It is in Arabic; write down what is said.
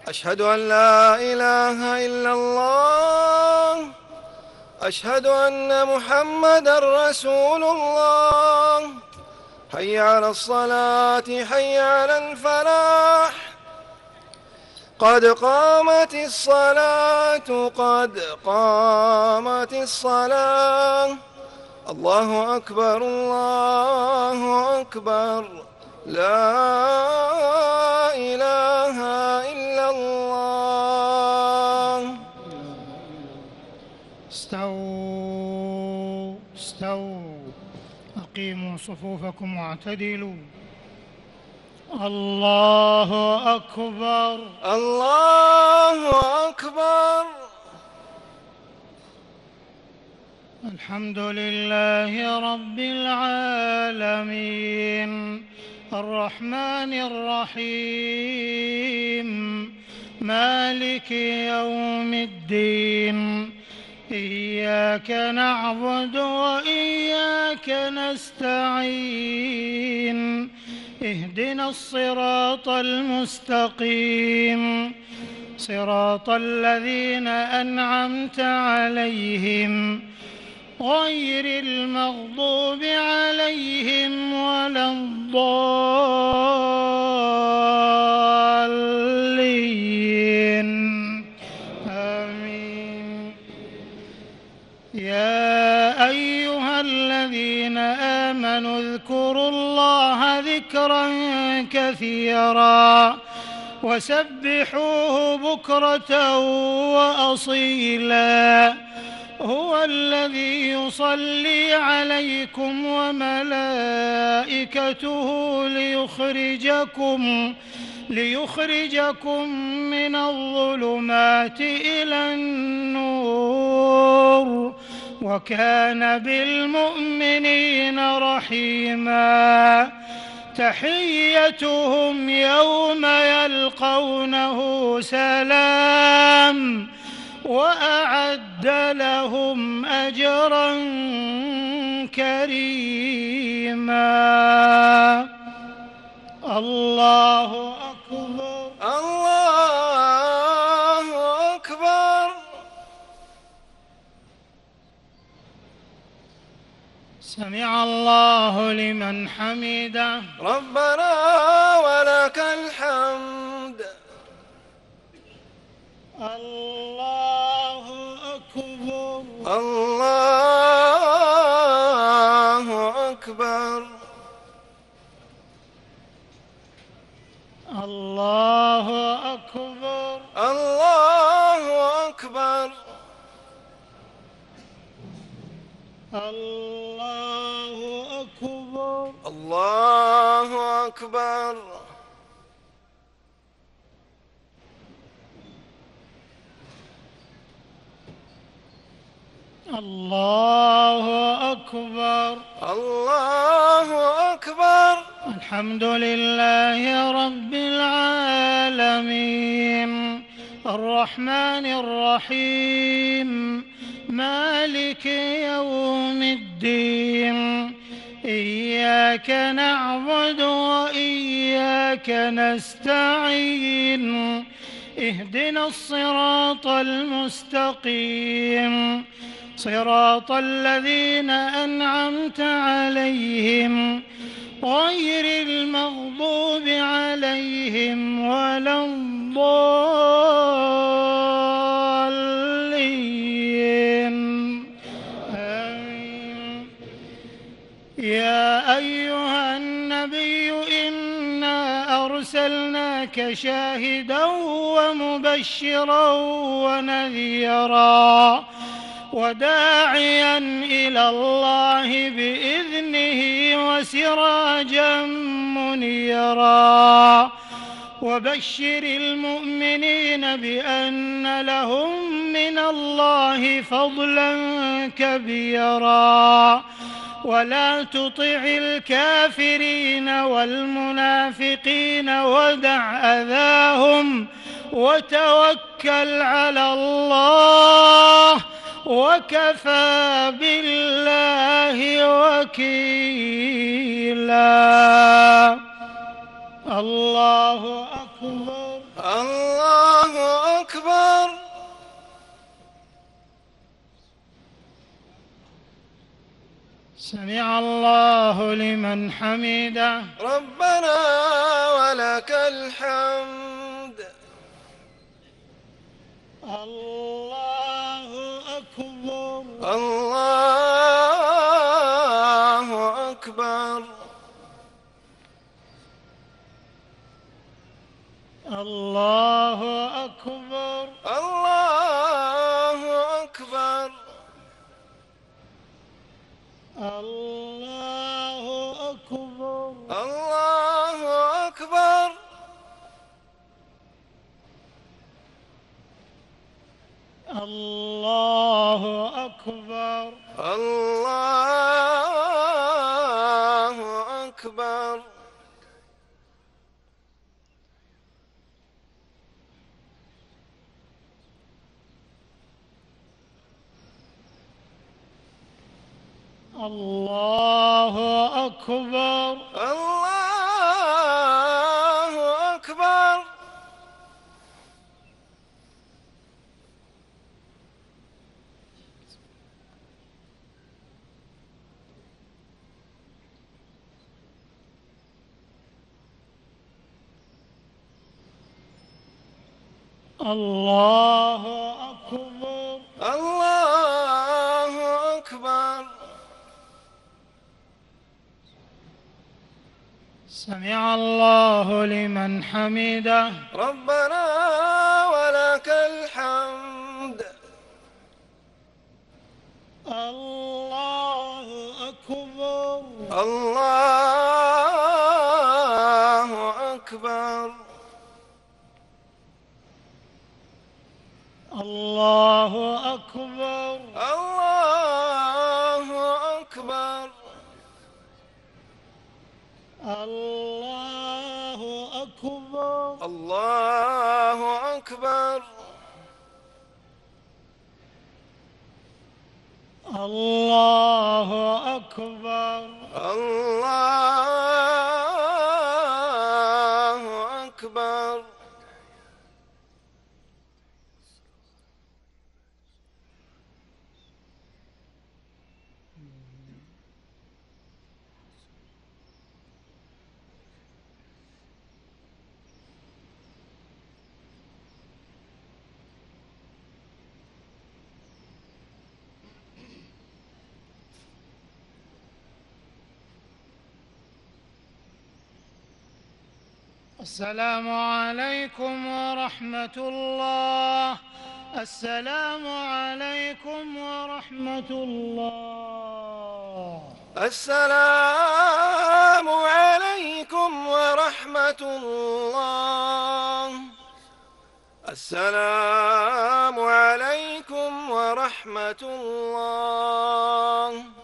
أشهد أن لا إله إلا الله. أشهد أن محمدًا رسول الله. حي على الصلاة، حي على الفلاح، قد قامت الصلاة، قد قامت الصلاة. الله أكبر، الله أكبر، لا إله إلا الله. استووا استووا، أقيموا صفوفكم واعتدلوا. الله أكبر، الله أكبر. الحمد لله رب العالمين، الرحمن الرحيم، مالك يوم الدين. إياك نعبد وإياك نستعين، اهدنا الصراط المستقيم، صراط الذين أنعمت عليهم غير المغضوب عليهم ولا الضالين، آمين. يا أيها الذين آمنوا اذكروا الله ذكرا كثيرا وسبحوه بكرة وأصيلا. هو الذي يصلي عليكم وملائكته ليخرجكم من الظلمات إلى النور، وكان بالمؤمنين رحيما. تحيتهم يوم يلقونه سلام، وأعد لهم أجرا كريما. الله أكبر، الله أكبر. سمع الله لمن حمده. ربنا ولك الحمد. الله أكبر، الله أكبر. الله أكبر، الله أكبر. الله أكبر، الله أكبر. الله أكبر، الله أكبر. الحمد لله رب العالمين، الرحمن الرحيم، مالك يوم الدين. إياك نعبد وإياك نستعين، اهدنا الصراط المستقيم، صراط الذين أنعمت عليهم غير المغضوب عليهم ولا الضالين، آمين. يا أيها النبي إنا أرسلناك شاهدا ومبشرا ونذيرا وداعيا إلى الله بإذنه وسراجا منيرا. وبشر المؤمنين بأن لهم من الله فضلا كبيرا. ولا تطع الكافرين والمنافقين ودع أذاهم وتوكل على الله، وكفى بالله وكيلا. الله أكبر، الله سمع الله لمن حمده. ربنا ولك الحمد. الله أكبر. الله أكبر. الله أكبر. الله أكبر. الله أكبر. الله أكبر. الله أكبر. الله أكبر. الله أكبر. الله أكبر. الله أكبر. الله أكبر. سمع الله لمن حمده. ربنا ولك الحمد. الله أكبر. الله أكبر. الله أكبر. الله أكبر. الله أكبر. الله أكبر. الله أكبر. الله أكبر. السلام عليكم ورحمة الله. السلام عليكم ورحمة الله. السلام عليكم ورحمة الله. السلام عليكم ورحمة الله.